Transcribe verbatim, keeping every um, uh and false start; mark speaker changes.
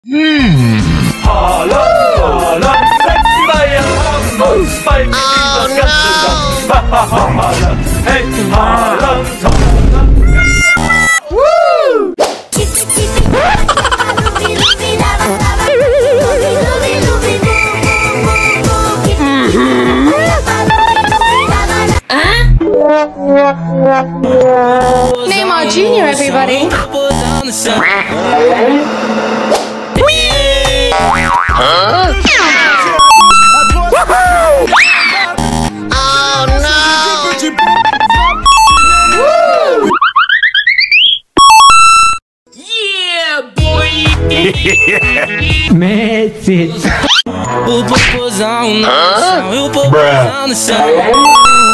Speaker 1: Haaland, Haaland, sexy Bayern, bei mir das ganze Land. Haaland, hey, Haaland, Haaland. Woo!
Speaker 2: Neymar Junior, everybody.
Speaker 3: Huh? Oh no!
Speaker 4: Yeah, boy!
Speaker 5: Messi.
Speaker 3: Huh? Bruh.